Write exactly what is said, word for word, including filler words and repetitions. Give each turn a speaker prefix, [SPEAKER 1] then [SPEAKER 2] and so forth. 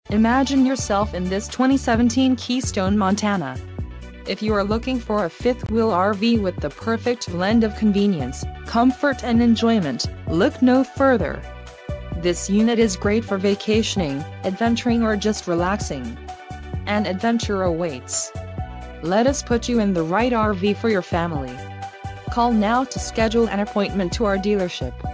[SPEAKER 1] Imagine yourself in this twenty seventeen Keystone Montana. If you are looking for a fifth-wheel R V with the perfect blend of convenience, comfort and enjoyment, look no further. This unit is great for vacationing, adventuring or just relaxing. An adventure awaits. Let us put you in the right R V for your family. Call now to schedule an appointment to our dealership.